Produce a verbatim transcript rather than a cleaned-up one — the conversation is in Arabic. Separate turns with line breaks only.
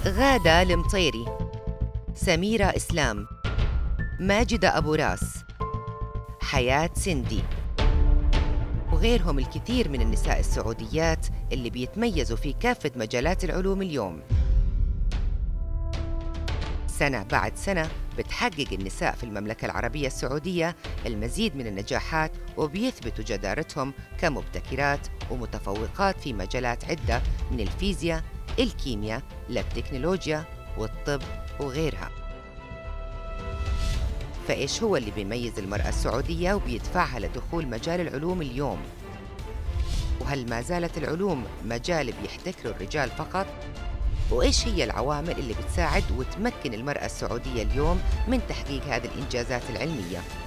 غادة المطيري، سميرة إسلام، ماجدة أبو راس، حياة سندي، وغيرهم الكثير من النساء السعوديات اللي بيتميزوا في كافة مجالات العلوم اليوم. سنة بعد سنة بتحقق النساء في المملكة العربية السعودية المزيد من النجاحات، وبيثبتوا جدارتهم كمبتكرات ومتفوقات في مجالات عدة من الفيزياء، الكيمياء، التكنولوجيا والطب وغيرها. فإيش هو اللي بيميز المرأة السعودية وبيدفعها لدخول مجال العلوم اليوم؟ وهل ما زالت العلوم مجال بيحتكره الرجال فقط؟ وإيش هي العوامل اللي بتساعد وتمكن المرأة السعودية اليوم من تحقيق هذه الإنجازات العلمية؟